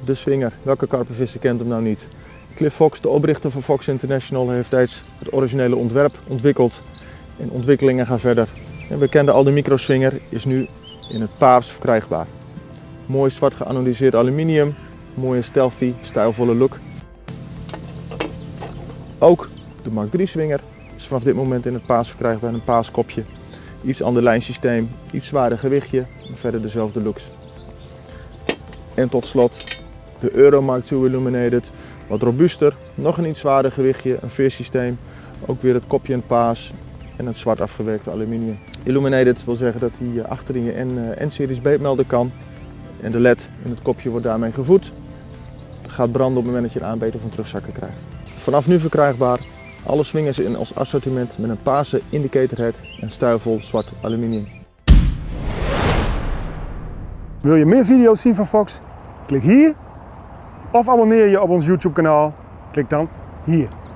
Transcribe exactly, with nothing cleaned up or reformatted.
de swinger. Welke karpenvisser kent hem nou niet? Cliff Fox, de oprichter van Fox International, heeft steeds het originele ontwerp ontwikkeld. En ontwikkelingen gaan verder. En we kenden al de microswinger, is nu in het paars verkrijgbaar. Mooi zwart geanodiseerd aluminium, mooie stealthy, stijlvolle look. Ook de Mark drie swinger is vanaf dit moment in het paars verkrijgbaar, een paars kopje. Iets ander lijnsysteem, iets zwaarder gewichtje, maar verder dezelfde looks. En tot slot de Euro Mark twee Illuminated, wat robuuster, nog een iets zwaarder gewichtje, een veersysteem. Ook weer het kopje in paars en het zwart afgewerkte aluminium. Illuminated wil zeggen dat hij achterin je N-series beetmelder kan. En de L E D in het kopje wordt daarmee gevoed. Het gaat branden op het moment dat je een aanbeter of een terugzakken krijgt. Vanaf nu verkrijgbaar alle swingers in ons assortiment met een paarse indicator head en stijlvol zwart aluminium. Wil je meer video's zien van Fox? Klik hier. Of abonneer je op ons YouTube kanaal. Klik dan hier.